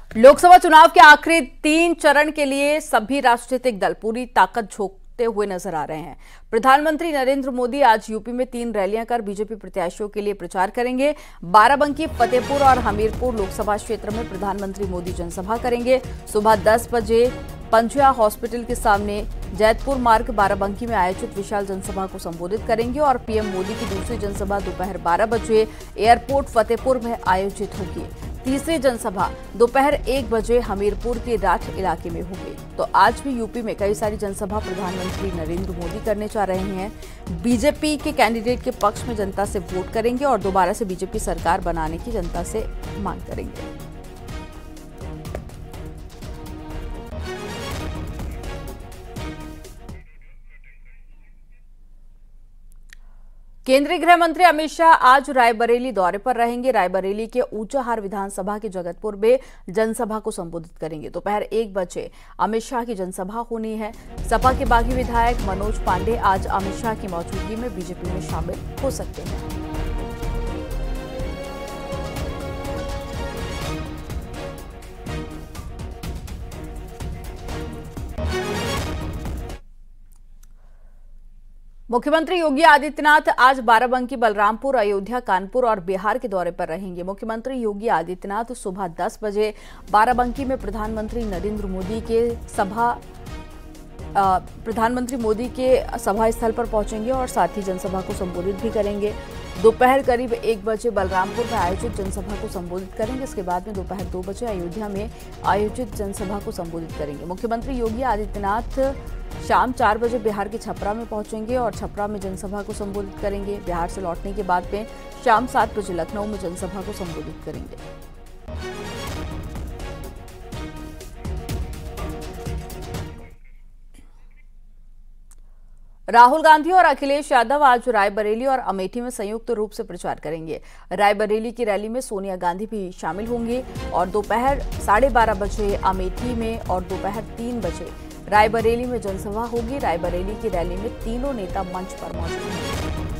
लोकसभा चुनाव के आखिरी 3 चरण के लिए सभी राजनीतिक दल पूरी ताकत झोंकते हुए नजर आ रहे हैं। प्रधानमंत्री नरेंद्र मोदी आज यूपी में 3 रैलियां कर बीजेपी प्रत्याशियों के लिए प्रचार करेंगे। बाराबंकी, फतेहपुर और हमीरपुर लोकसभा क्षेत्र में प्रधानमंत्री मोदी जनसभा करेंगे। सुबह 10 बजे पंजिया हॉस्पिटल के सामने जैतपुर मार्ग बाराबंकी में आयोजित विशाल जनसभा को संबोधित करेंगे और पीएम मोदी की दूसरी जनसभा दोपहर 12 बजे एयरपोर्ट फतेहपुर में आयोजित होगी। तीसरी जनसभा दोपहर 1 बजे हमीरपुर के राठ इलाके में होगी। तो आज भी यूपी में कई सारी जनसभा प्रधानमंत्री नरेंद्र मोदी करने जा रहे हैं। बीजेपी के कैंडिडेट के पक्ष में जनता से वोट करेंगे और दोबारा से बीजेपी सरकार बनाने की जनता से मांग करेंगे। केंद्रीय गृह मंत्री अमित शाह आज रायबरेली दौरे पर रहेंगे। रायबरेली के ऊंचाहार विधानसभा के जगतपुर में जनसभा को संबोधित करेंगे। दोपहर 1 बजे अमित शाह की जनसभा होनी है। सपा के बागी विधायक मनोज पांडे आज अमित शाह की मौजूदगी में बीजेपी में शामिल हो सकते हैं। मुख्यमंत्री योगी आदित्यनाथ आज बाराबंकी, बलरामपुर, अयोध्या, कानपुर और बिहार के दौरे पर रहेंगे। मुख्यमंत्री योगी आदित्यनाथ सुबह 10 बजे बाराबंकी में प्रधानमंत्री मोदी के सभा स्थल पर पहुंचेंगे और साथ ही जनसभा को संबोधित भी करेंगे। दोपहर करीब 1 बजे बलरामपुर में आयोजित जनसभा को संबोधित करेंगे। इसके बाद में दोपहर 2 बजे अयोध्या में आयोजित जनसभा को संबोधित करेंगे। मुख्यमंत्री योगी आदित्यनाथ शाम 4 बजे बिहार के छपरा में पहुंचेंगे और छपरा में जनसभा को संबोधित करेंगे। बिहार से लौटने के बाद में शाम 7 बजे लखनऊ में जनसभा को संबोधित करेंगे। राहुल गांधी और अखिलेश यादव आज रायबरेली और अमेठी में संयुक्त रूप से प्रचार करेंगे। रायबरेली की रैली में सोनिया गांधी भी शामिल होंगी और दोपहर 12:30 बजे अमेठी में और दोपहर 3 बजे रायबरेली में जनसभा होगी। रायबरेली की रैली में तीनों नेता मंच पर मौजूद हैं।